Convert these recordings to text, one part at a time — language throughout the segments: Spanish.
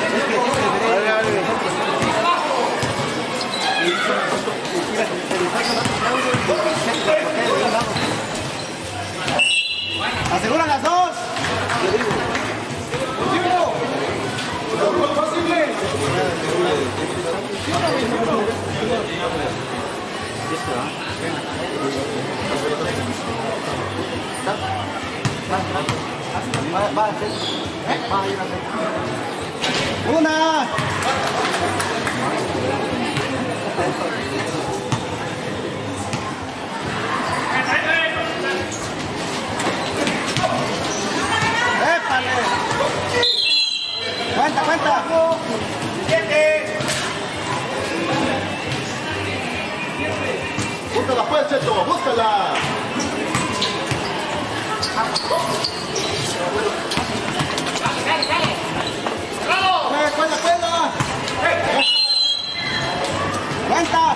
Aseguran las dos. Una. ¡Épale! Cuenta, cuenta. 7. Búscala pues, Cheto, búscala. Cuenta, cuenta. Cuenta.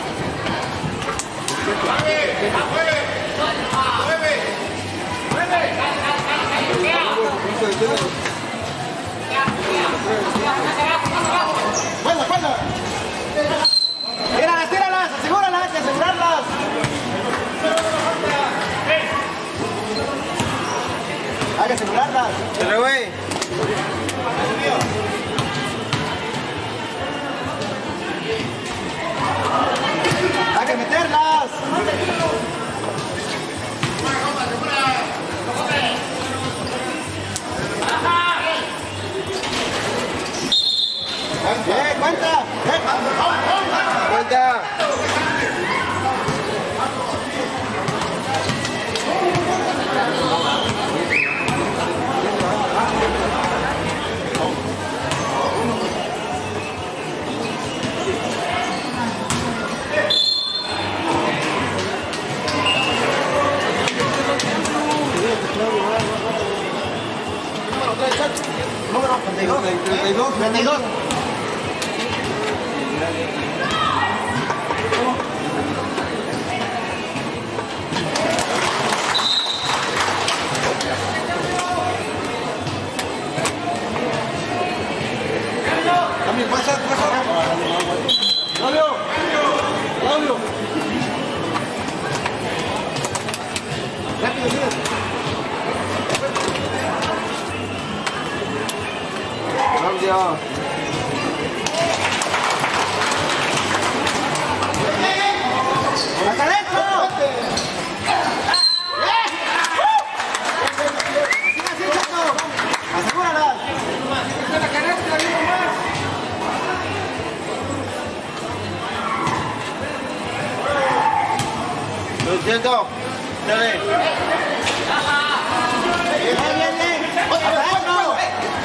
9. Cuenta, cuenta. Tíralas, tíralas, asegúralas, hay que asegurarlas. Hay que asegurarlas. Pero güey. Hay que meterlas. Cuenta. Cuenta. Número 32. Claudio. Rápido, Claudio. ¡Hasta adentro! Así, Chato. Asegúrala. Lo intento. Dale. Bien. ¡Hasta adentro!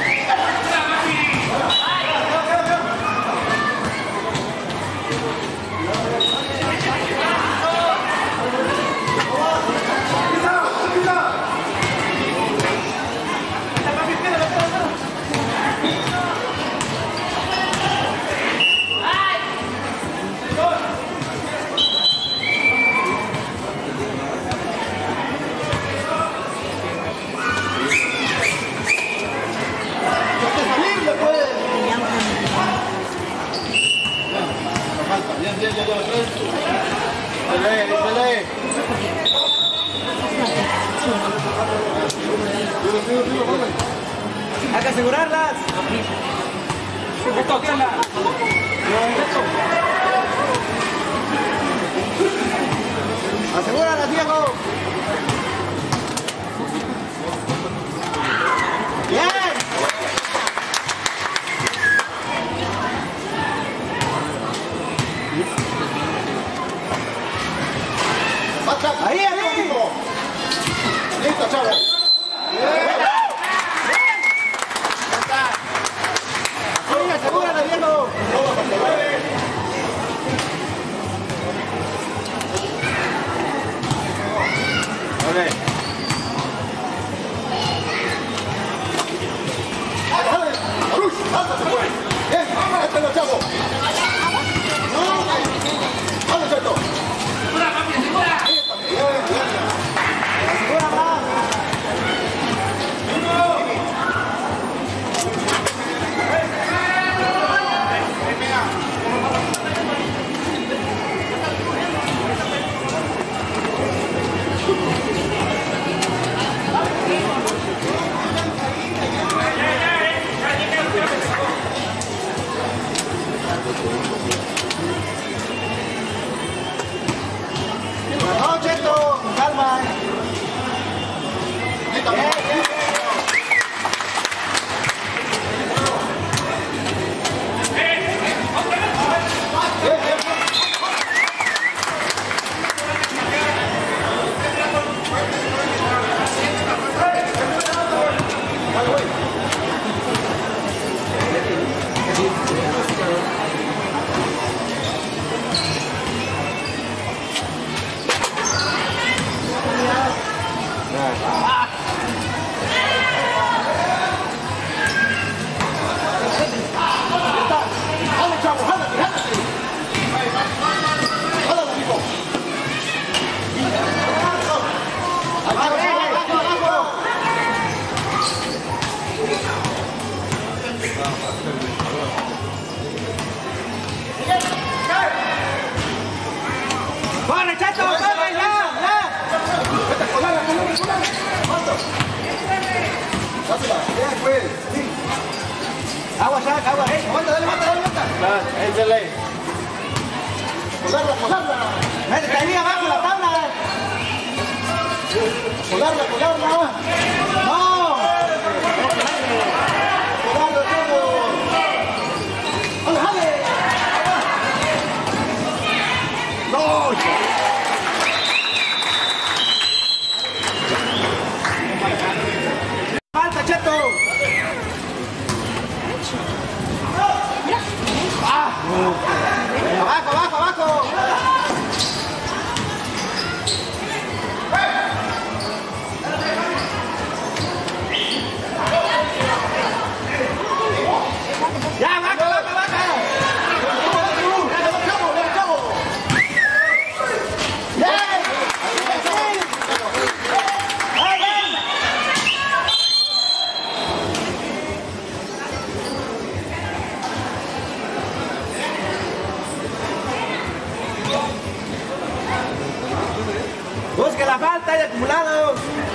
Dale. Hay que asegurarlas. Asegúralas, Diego. Bien. Ahí. Listo, chavo. Bien. Asegúrala, Diego. Métele. Colarla, colarla. Métete ahí abajo la tabla. Colarla, colarla. No. Colarla todo. ¡Jale, jale! ¡No! Falta, Cheto. Abajo, abajo, abajo. Ya, baja, baja, baja. Busque la falta y acumulados.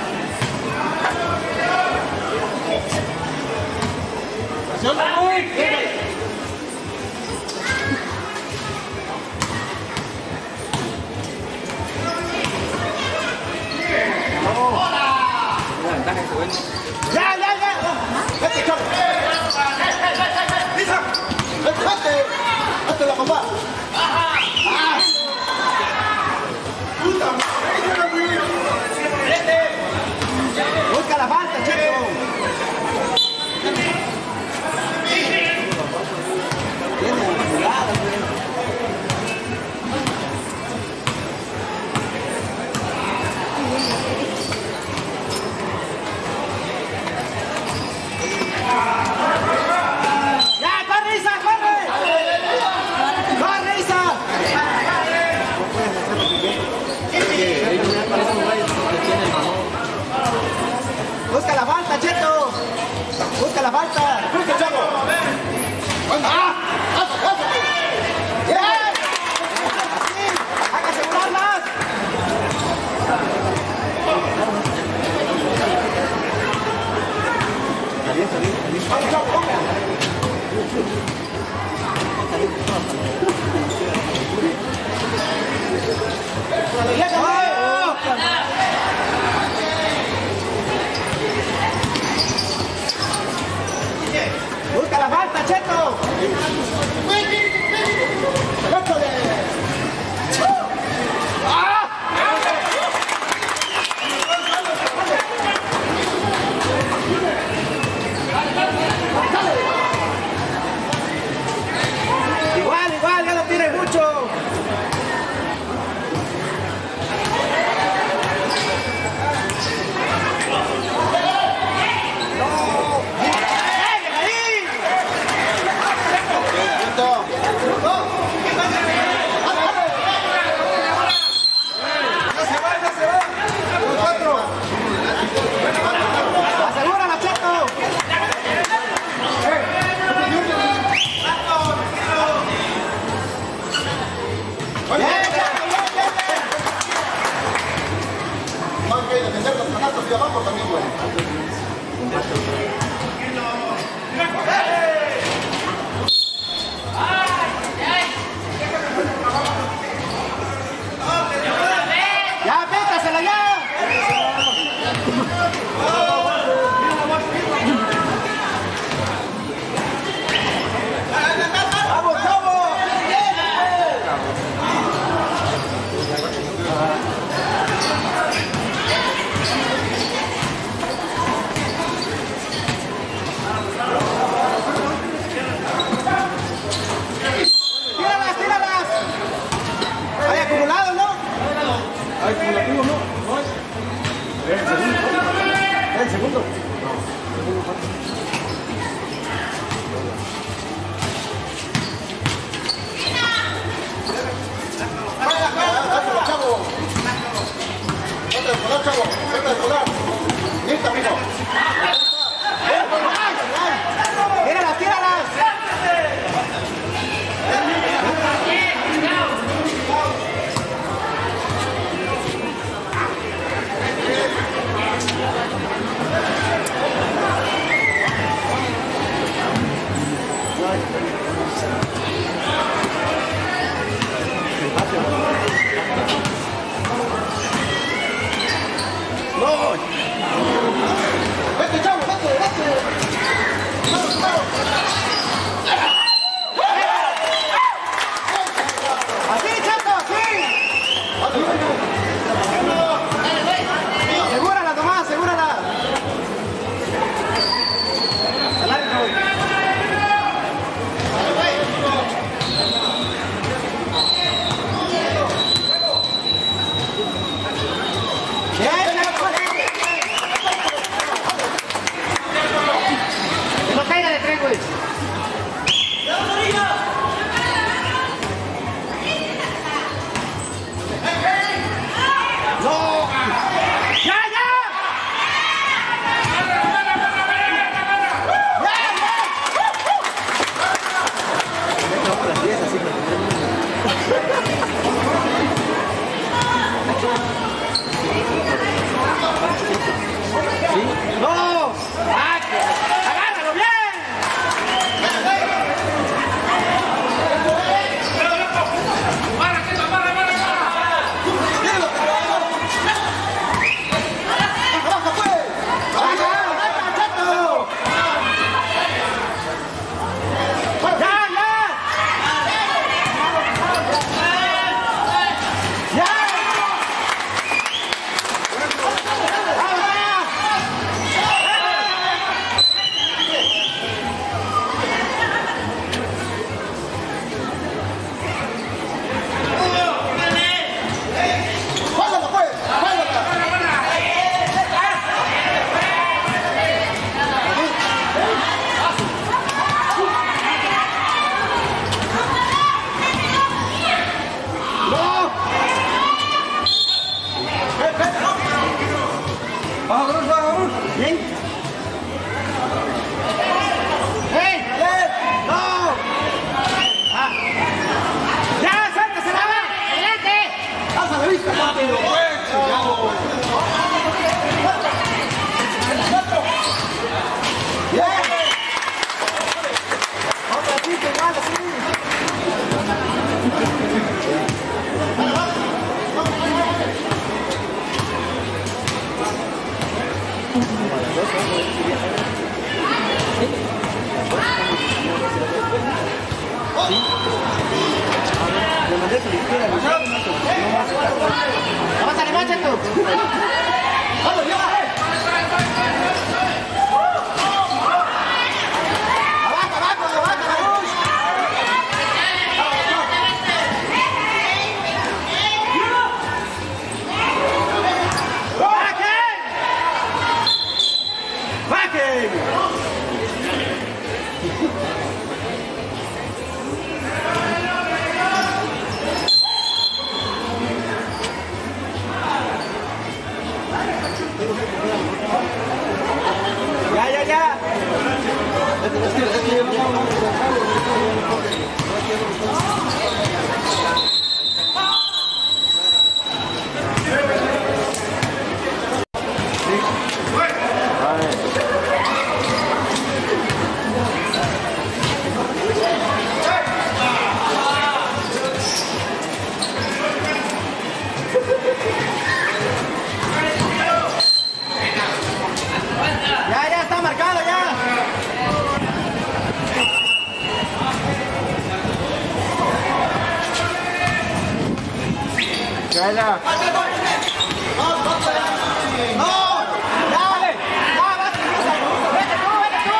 Ya, ya, ya. ¡Vete, chavo! ¡Vete, vete! ¡Vete la papá! ¡Puta madre! Busca la falta, Cheto. Tiene acumulados, güey. ¡Ya, corre, Isa, corre! ¡Corre, Isa! Busca la falta, Cheto. Busca la falta. ¡Busca, chavo! ¡Ah! ¡Bien! Así, hay que asegurarlas. ¡Vamos, chavo, vamos! Busca la falta, Cheto. Igual, igual, ya no tires mucho. Asegúrala, Cheto. No hay que defender los canastos de abajo también, güey. Ya, pétasela ya. Vamos, vamos. Tíralas, tíralas. Hay acumulado, ¿no? Hay acumulativo, ¿no? El segundo. ¡Dátelo, chavo! ¡Vete a colar, chavo! ¡Vete a colar! ¡Listo, amigo! Tíralas, tíralas. Vete, chavo, vete, vete. Así, Cheto, así. Asegúrala, Tomás, asegúrala. Que no caiga de tren, güey. ¡No! ¡Ya, ya! ¡No! ¡Agárralo bien! Bien. ¡Hey! ¡No! Ah. ¡Ya! ¡Suéltasela! ¡Adelante! ¡Alza la vista, rápido! ¡Bien! Otra chica igual, así. ¡Avanza, levanta tú! ¡Vamos, ya! ¡Abajo, abajo, abajo, vamos! ¡Bajen! ¡Bajen! Ya, ya, ya. Ya, ya está marcado, ya. Ya, ya. ¡No! ¡Dale! ¡Ya, vas! ¡Vete tú, vete tú!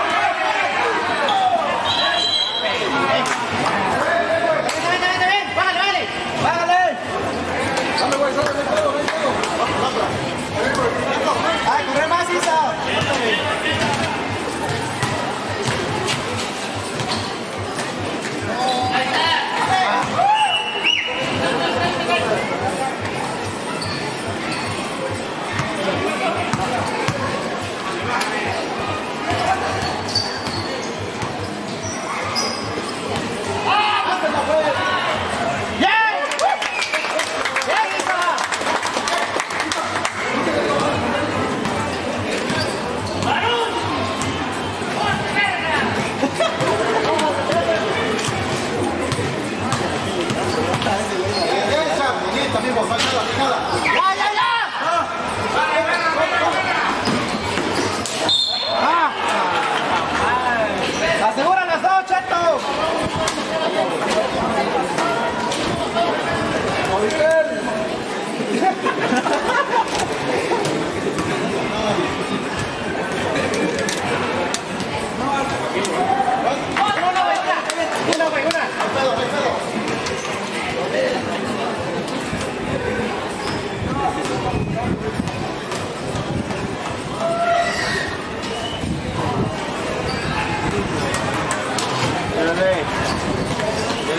¡Vete, vete, vete! ¡Bájale, bájale! ¡Bájale! ¡Dale, güey, dale, todo, ¡Ay, corre más, Isa!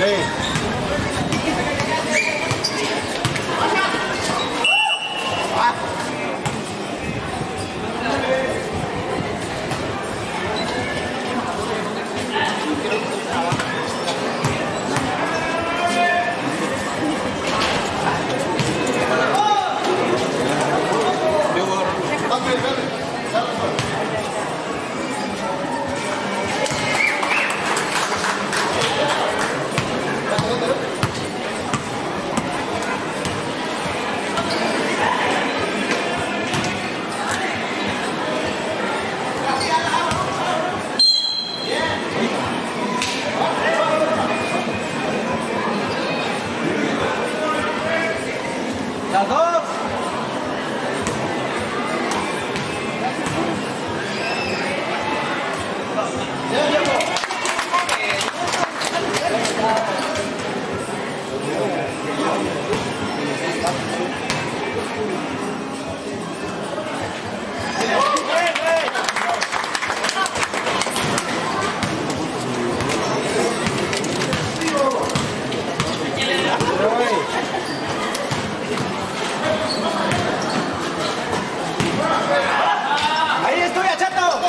Chale. Las dos. Ahí estoy, Chato.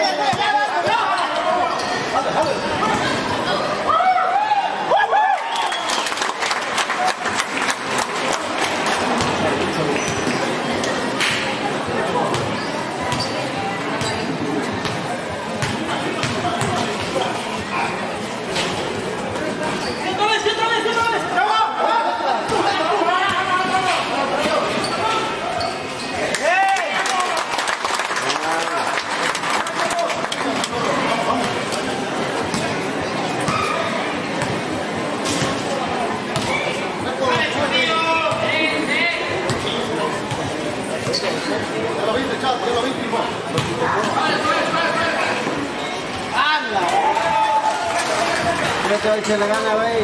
Hoy se le gana, güey.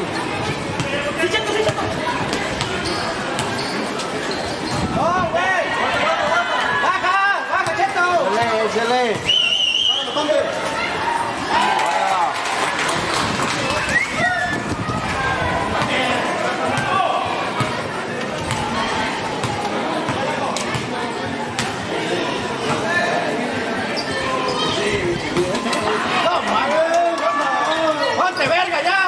¡No, güey! ¡Baja! ¡Baja, Cheto! Échale. ¡No mames! ¡Ponte verga ya!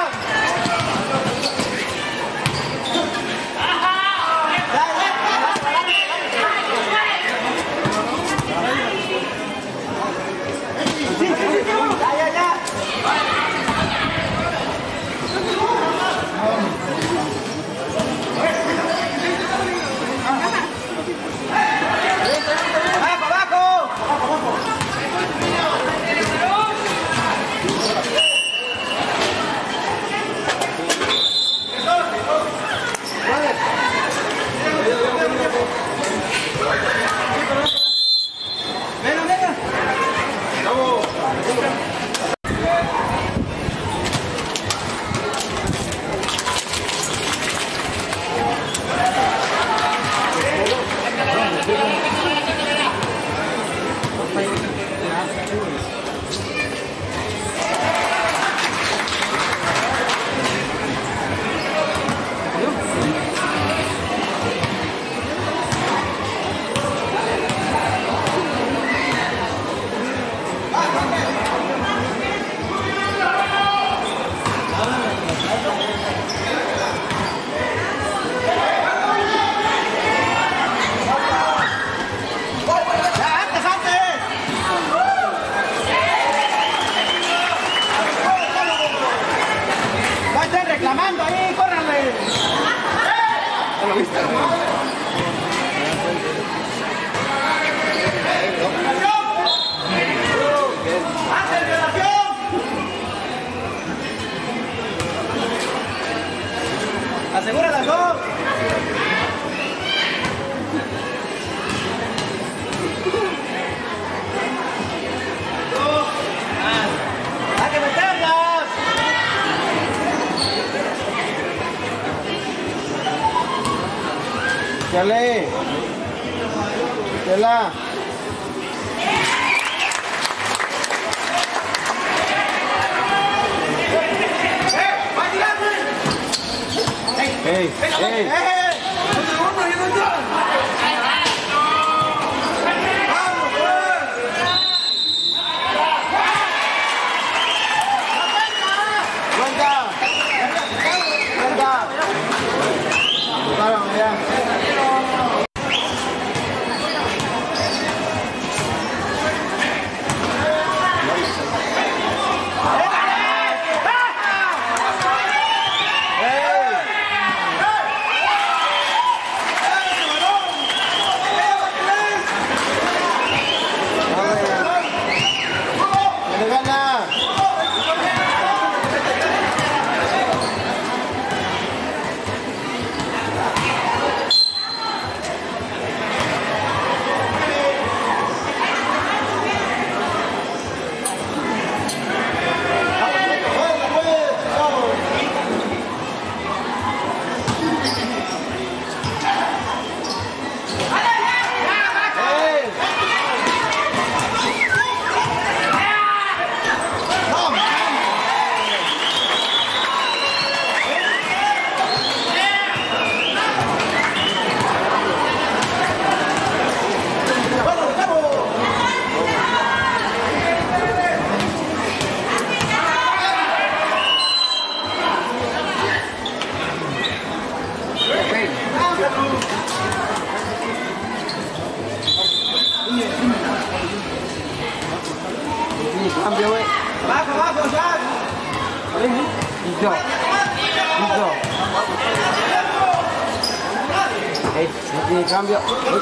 Reclamando ahí, córranle. ¿Ya lo viste? ¡Hace violación! ¡Asegura las dos! ¡Hay que meterlas! Chale. Chela. ¡Va a tirar! ¡Ey! ¡Ey! Cambio, güey. Baja, baja, ya. Listo. Listo. No tiene cambio.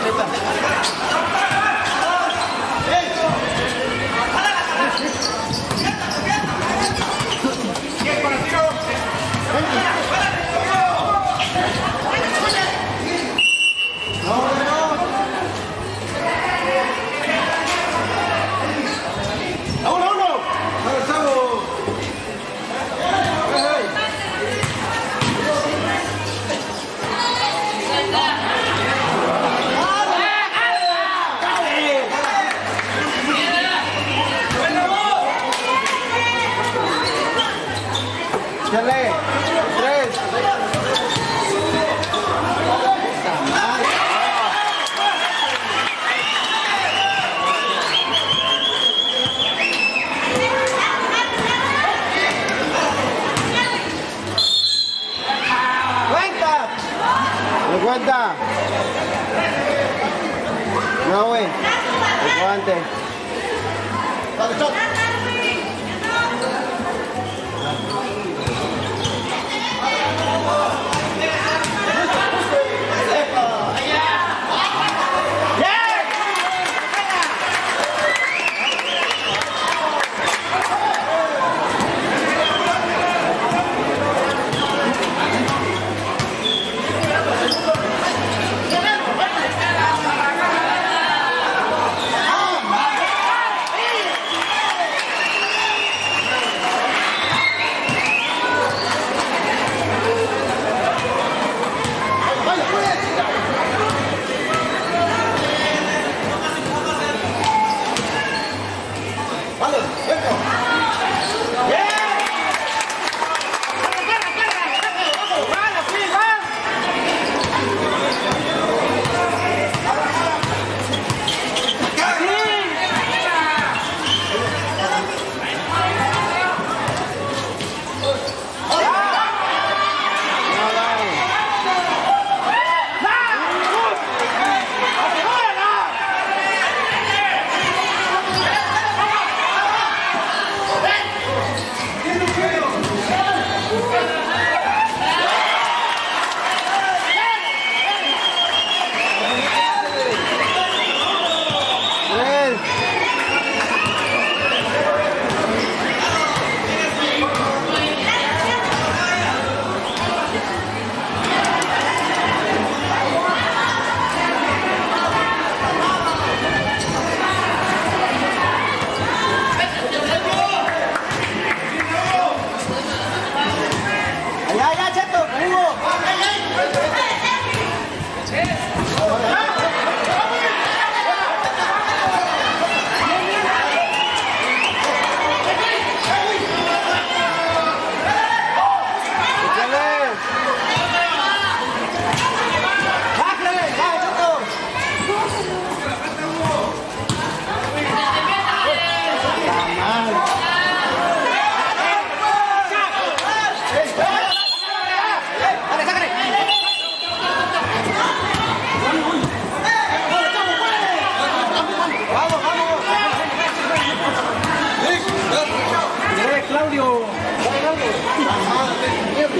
Chale, 3. ¡Cuenta! ¿Me cuenta? No, güey. Aguante. Dale, stop.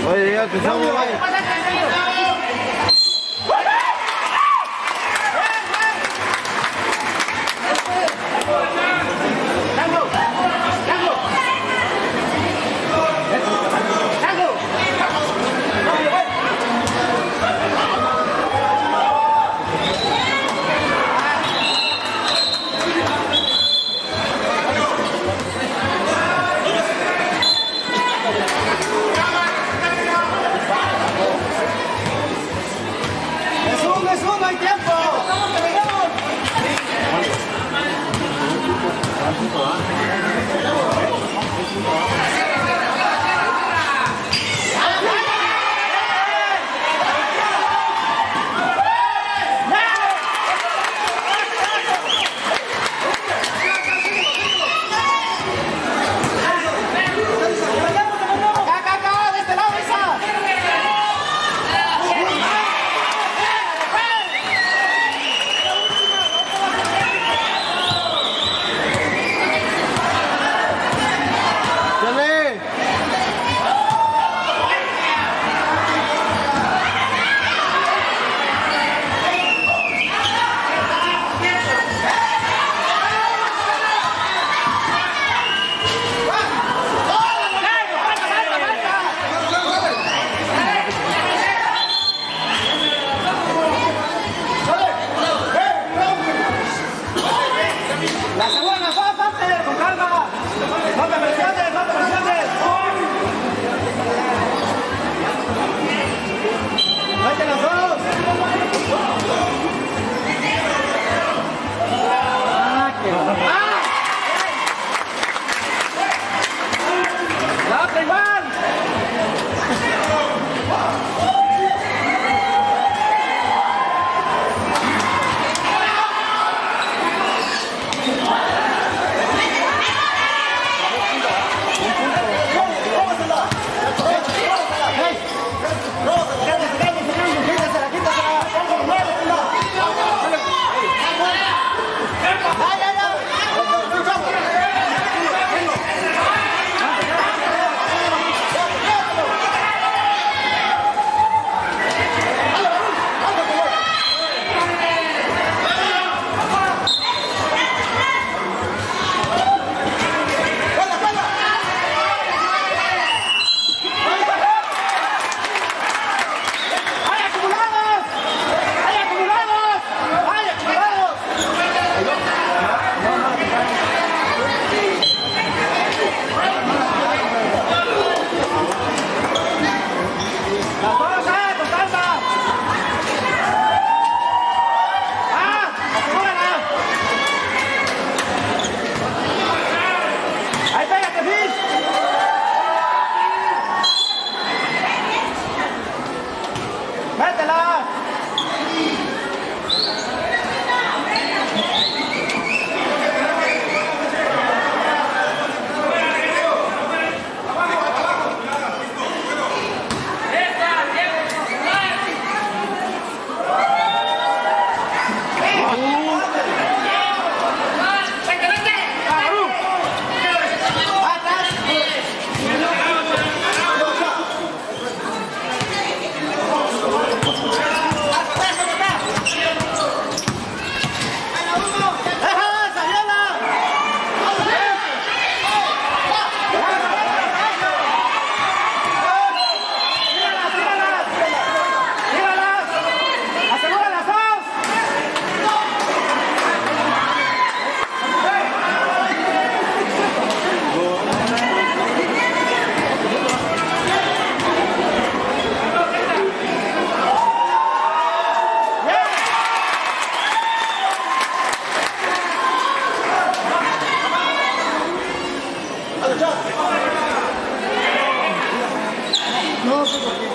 Oye, ya te somos, güey. Es uno, hay tiempo. Acá, de este lado, esa. ¡Dale! La segunda, ¡fácate! ¡Con calma! ¡No te presiones, no te presiones! ¡Mete los dos! ¡Ah, qué ¡ah! ¡La otra igual! No,